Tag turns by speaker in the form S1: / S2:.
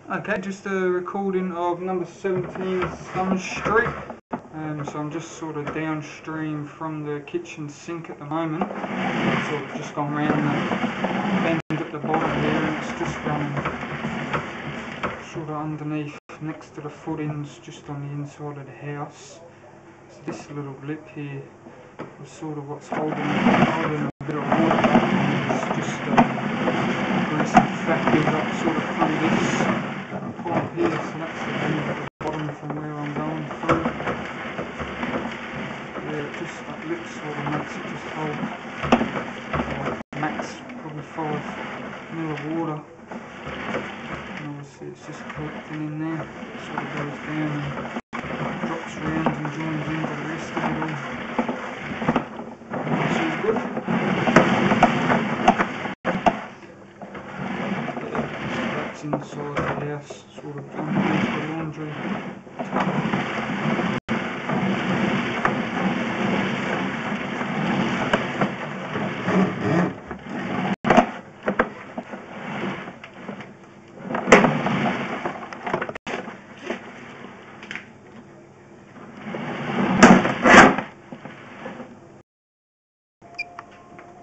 S1: Okay, just a recording of number 17 Summer Street. So I'm just sort of downstream from the kitchen sink at the moment. I've sort of just gone round the bend at the bottom there, and it's just sort of underneath, next to the footings, just on the inside of the house. So this little lip here is sort of what's holding a bit of water back. It's just greasy fat build up sort of through this pipe here, so that's the end at the bottom from where I'm going through. Yeah, just that lip sort of makes it just hold max probably 5 mil of water. And obviously it's just collecting in there, it sort of goes down and drops around and joins into the rest of it all. Which is good. That's inside the house, sort of underneath the laundry tub.